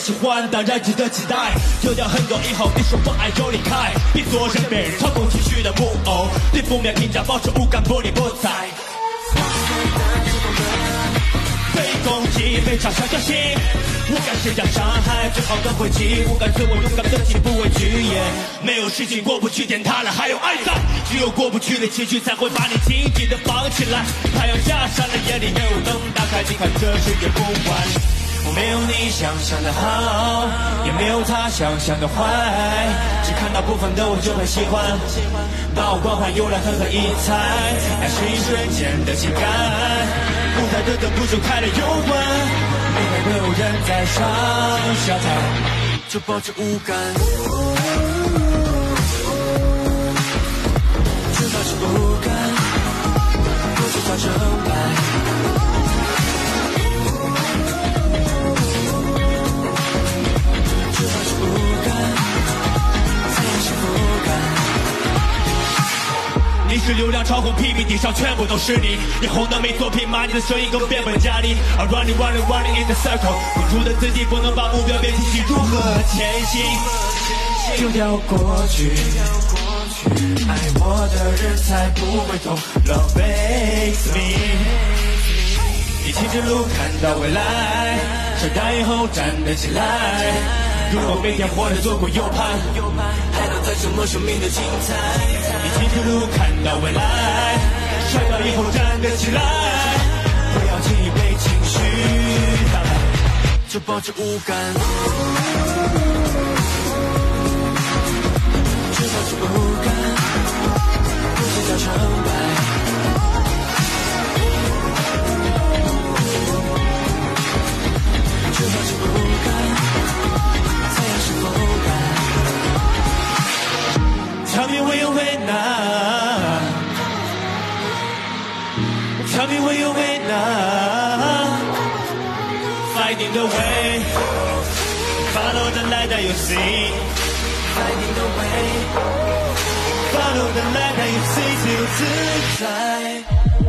喜欢，当然值得期待。丢掉很多以后，你说我爱就离开，别做人被人操控情绪的木偶，对负面评价保持无感，玻璃不睬。被攻击，被嘲笑，小心。无感是讲伤害，最好的回击。无感自我，勇敢的心，不畏惧。没有事情过不去，天塌了还有爱在。只有过不去的情绪，才会把你紧紧的绑起来。太阳下山了，夜里没有灯，打开你看这世界不完。我没有你想象的好，也没有他想象的坏，只看到部分的我就很喜欢，把我光环用来狠狠一踩，爱是一瞬间的情感，舞台的灯不就开了又关，每天都有人在上下台，就保持无感，就保持无感，不去找成败。你是流量超红 PPT 上全部都是你，你红的没作品，骂你的声音更变本加厉。I'm running running running in the circle， 不住的自己不能把目标变清晰，如何前行？丢掉过去，爱我的人才不会痛。Love makes me， 一起之路看到未来，长大以后站得起来。如果每天活着左顾右盼，还能谈什么生命的精彩？一起之路看到未来，摔倒以后站得起来，不要轻易被情绪打败，就保持无感，就保持无感，不计较成败。就保持无感。Tell me where you wait now. Tell me where you wait now. Finding the way. Follow the light that you see. Finding the way. Follow the light that you see 自由自在。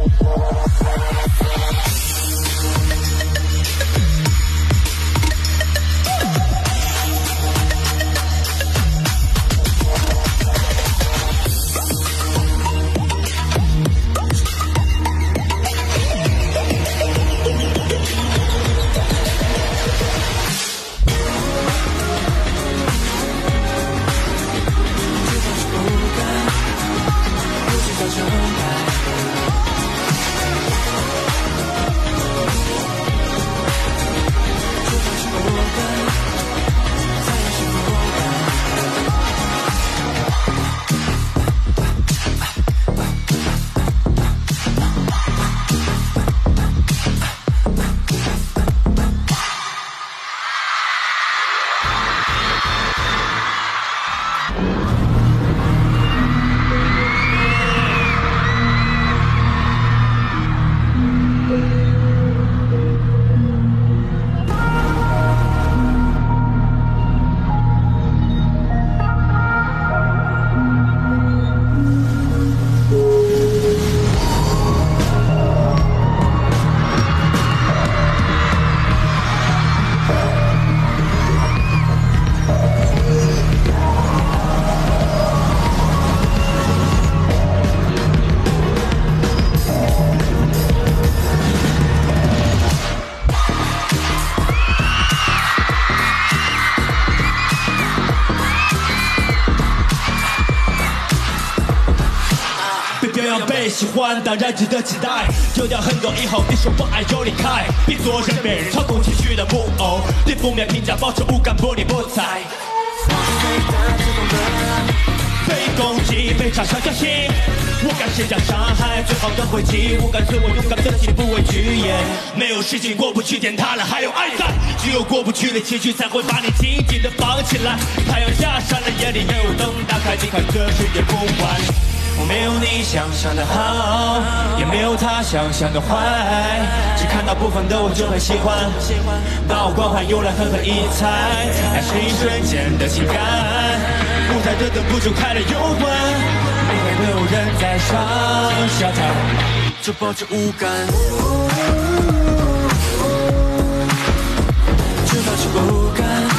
被喜欢当然值得期待，丢掉很多以后，你说我爱就离开，别做人被人操控情绪的木偶，对负面评价保持无感，玻璃不睬。被攻击，被嘲笑，小心。无感是讲伤害，最好的回击。无感自我，勇敢的心，不畏惧。没有事情过不去，天塌了还有爱在。只有过不去的情绪，才会把你紧紧的绑起来。太阳下山了，夜里没有灯，打开你看这世界不完。我没有你想象的好，也没有他想象的坏，只看到部分的我就很喜欢，把我光环用来狠狠一踩，爱是一瞬间的情感，舞台的灯不就开了又关，每天都有人在上下台，就保持无感，就保持无感。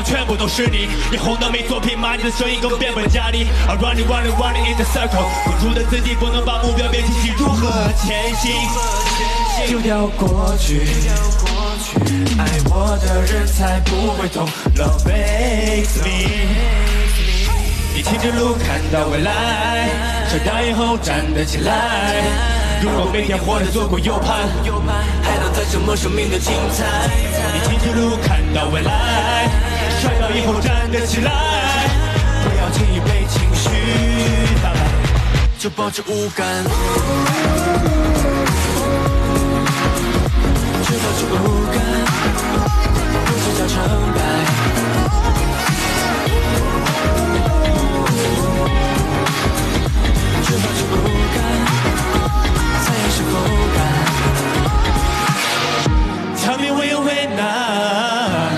全部都是你。你红的没作品吗？你的声音更变本加厉。I'm running running running in the circle， 无助的自己不能把目标别清晰，如何前行？丢掉过去，爱我的人才不会痛。Love makes me。你挺着路看到未来，长大以后站得起来。如果每天活着左顾右盼，还能谈什么生命的精彩？你挺着路看到未来，摔倒以后站得起来。不要轻易被情绪打败，就保持无感。就保持无感，不计较成败。就保持无感，才有是口感。Tell me where you went now.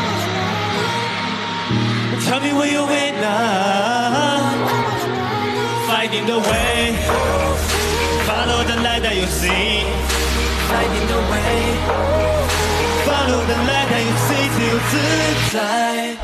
Tell me where you went now. Finding the way, follow the light that you see. Finding the way, follow the light that you see， 自由自在。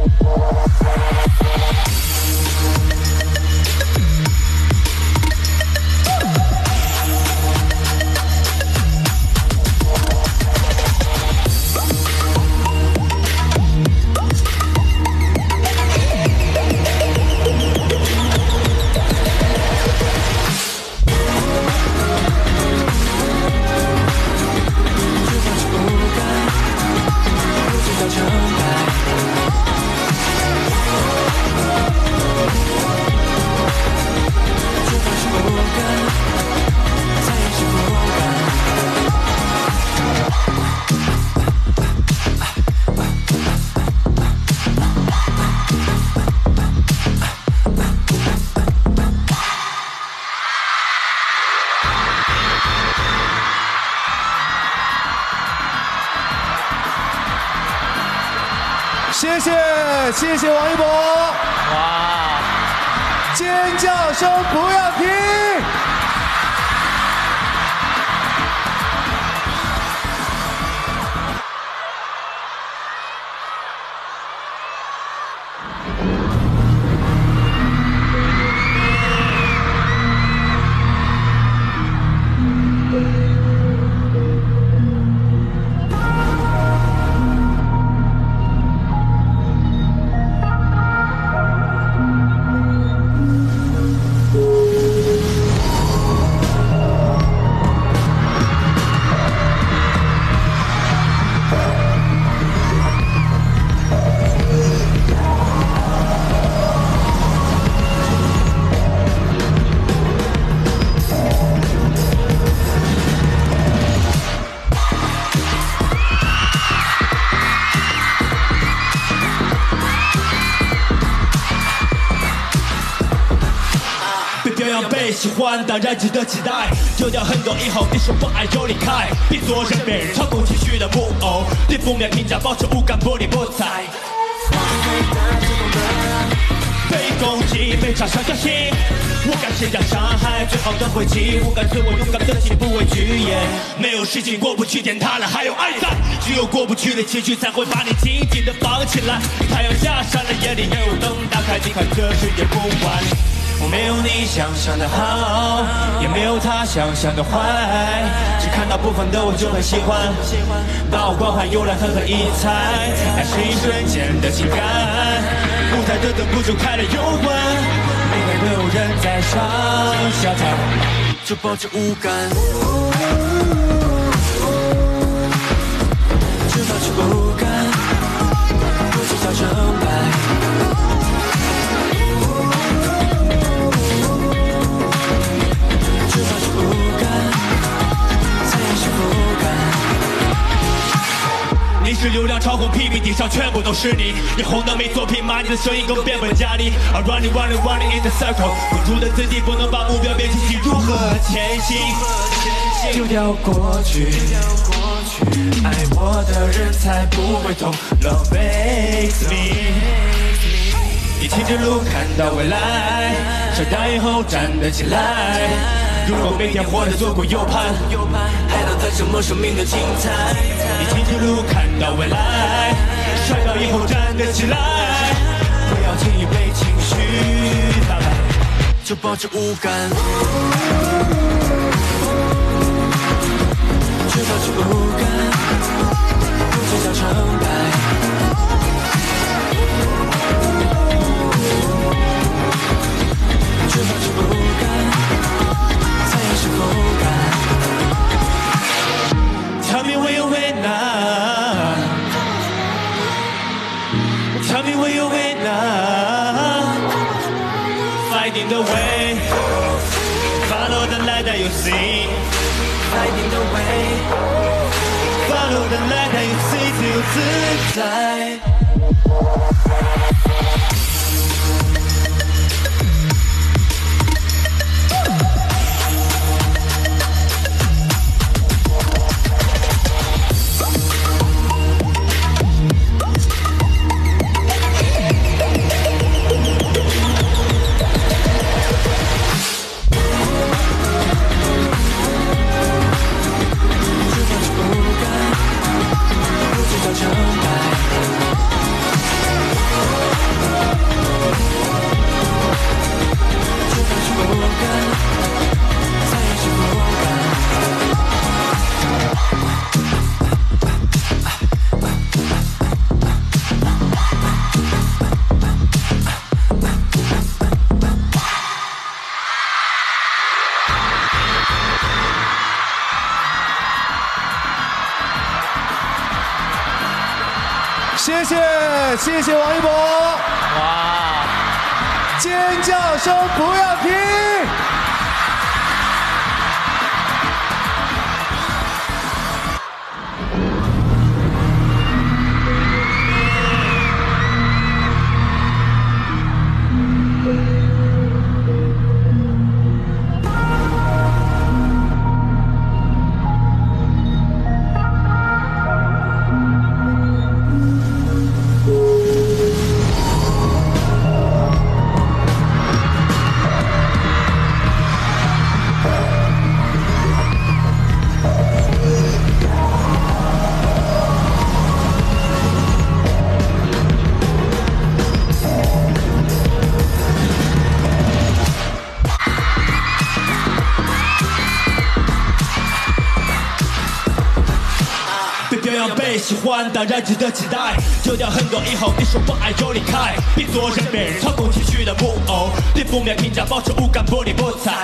谢谢王一博！哇，尖叫声不要停！ 喜欢当然值得期待，丢掉很多以后，别说不爱就离开，别做成别人操控情绪的木偶，对负面评价保持无感，不理不睬。被攻击，被嘲笑挑衅，无感谁将伤害，最好的回击，无感自我勇敢的心，不畏惧。没有事情过不去，天塌了还有爱在，只有过不去的情绪才会把你紧紧的绑起来。太阳下山了，夜里也有灯打开，你看这世界不晚。我没有你想象的好，也没有他想象的坏，只看到部分的我就很喜欢，把我光环用来狠狠一踩。爱是一瞬间的情感，舞台的灯不就开了又关，每天都有人在唱下台，就保持无感，就保持无感，不计较成败。你是流量超红 PPT 上全部都是你，你红的没作品吗？你的声音更变本加厉。I'm running running running in the circle， 无助的自己不能把目标变清晰，如何前行？丢掉过去，爱我的人才不会痛。Love makes me。你挺着路看到未来，长大以后站得起来。如果每天活着左顾右盼，还能谈什么生命的精彩？你挺着路看到未来， 摔倒以后站得起来，不要轻易被情绪打败，就保持无感，就保持无感，不计较成败，就保持无感，才有是否感。Tell me where you went now. Tell me where you went now. Finding the way. Follow the light that you see. Finding the way. Follow the light that you see 自由自在。 谢谢王一博！哇，尖叫声不要停！ 喜欢当然值得期待，丢掉很多以后你说不爱就离开，别做人被人操控情绪的木偶，对负面评价保持无感不理不睬。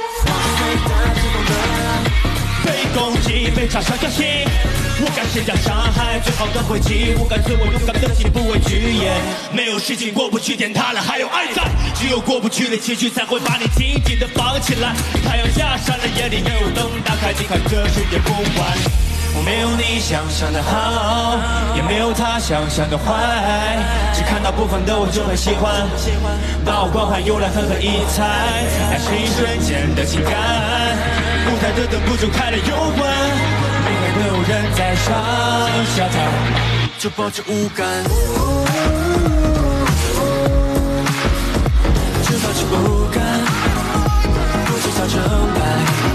被攻击被嘲笑挑衅，无感施加伤害，最好的回击，无感自我勇敢的心不畏惧，没有事情过不去，天塌了还有爱在，只有过不去的情绪才会把你紧紧的绑起来。太阳下山了，夜里有灯打开，你看这世界不完。我没有你想象的好，也没有他想象的坏，只看到部分的我就很喜欢，把我光环用来狠狠一踩，爱是一瞬间的情感，舞台的灯不就开了又关，每天都有人在上下台，就保持无感，就保持无感，不计较成败。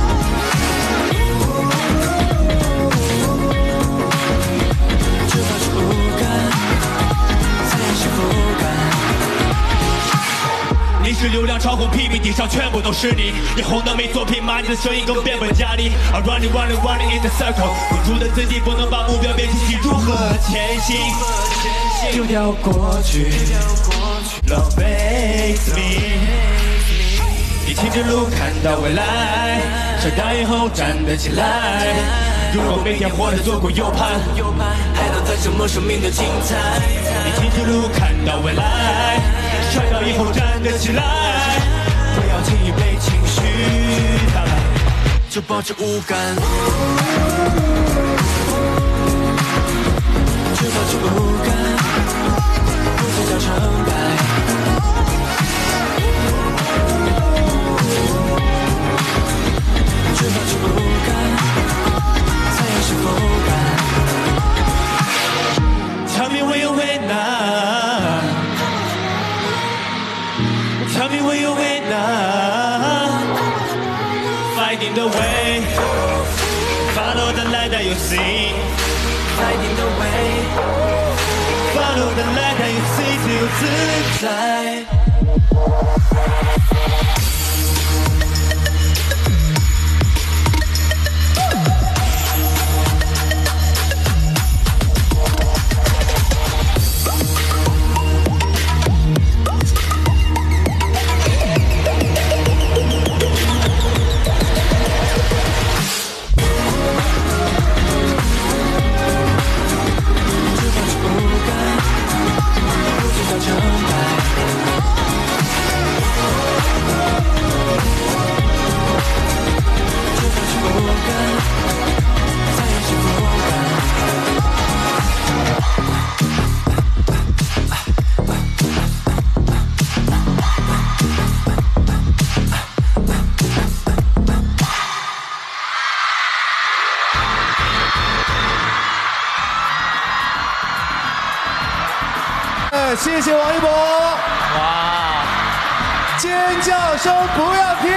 你是流量超红 PPT 上全部都是你，你红的没作品嘛，你的声音更变本加厉。I'm running running running in the circle， 无助的自己不能把目标变清晰，如何前行？丢掉过去 ，Love makes me。你挺着路看到未来，摔倒以后站得起来。如果每天活得左顾右盼，还能谈什么生命的精彩？你挺着路看到未来，摔倒以后站得起来，不要轻易被情绪打败，就保持无感，就保持无感，不计较成败。就保持无感，才有是否感。Tell me where you went now. Tell me where you went now. Finding the way. Follow the light that you see. Finding the way Follow the light 让 you see 自由自在谢谢王一博！哇，尖叫声不要停！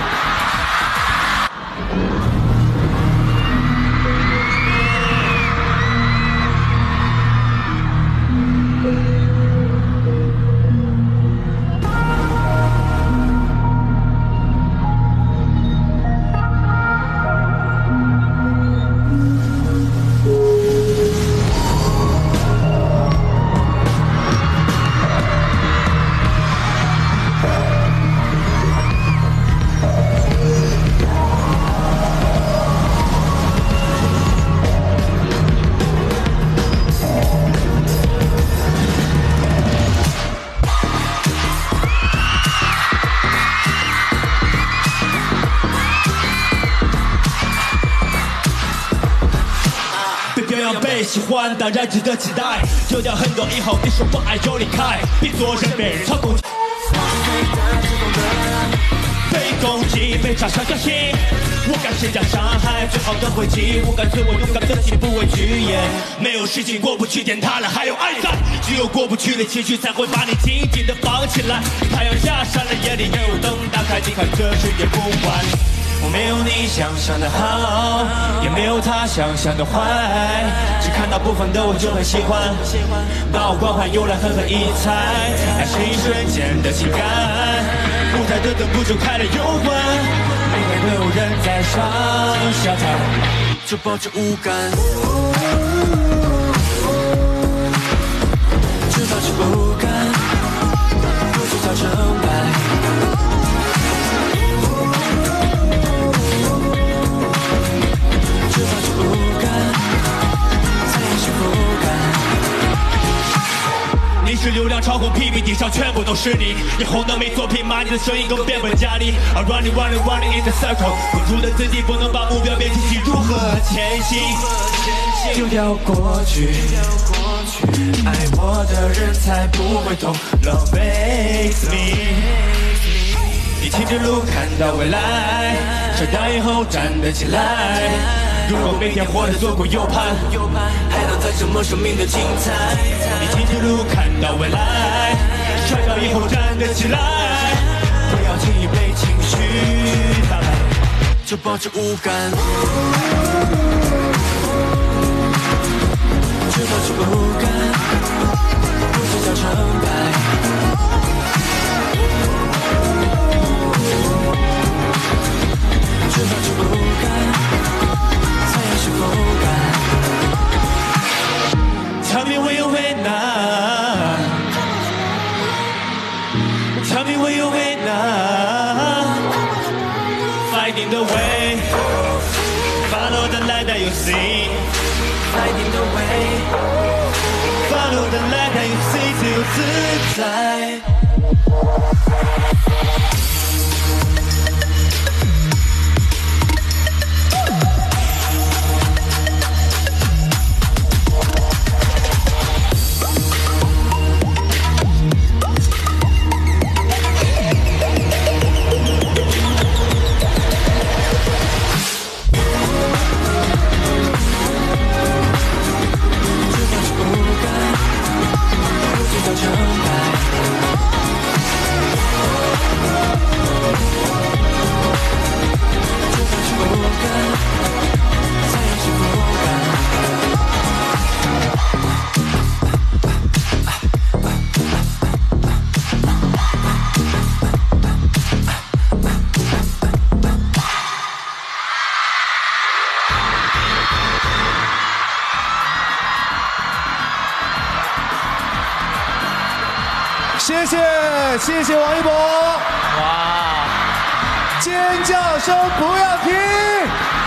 被喜欢当然值得期待，丢掉很多以后你说我爱就离开，别做人被人操控。被攻击，被嘲笑、侥幸，我敢先将伤害，最好的回击，我敢自我勇敢的心，不畏惧。没有事情过不去，天塌了还有爱在，只有过不去的情绪才会把你紧紧的绑起来。太阳下山了，夜里有灯打开，你看这世界不坏。我没有你想象的好，也没有他想象的坏，只看到部分的我就很喜欢，把我光环用来狠狠一踩，爱是一瞬间的情感，舞台的灯不就开了又关，每天都有人在上下台，就保持无感，知道是不甘，不计较成败。你是流量超红 PPT 上全部都是你，你红的没作品，骂你的声音更变本加厉。I'm running running running in the circle， 无助的自己不能把目标变清晰，如何前行？丢掉过去，爱我的人才不会懂 ，Love makes me。你挺着路看到未来，长大以后站得起来。如果每天活得左顾右盼，还能谈什么生命的精彩？你挺着路看到未来，摔倒以后站得起来，不要轻易被情绪打败，就保持无感，知道是不甘，不计较成败。知道是不甘，才有是不甘。Tell me where you at now. Tell me where you at now. Finding the way. Follow the light that you see. Finding the way. Follow the light that you see 自由自在。成败。 谢谢王一博。哇！尖叫声不要停。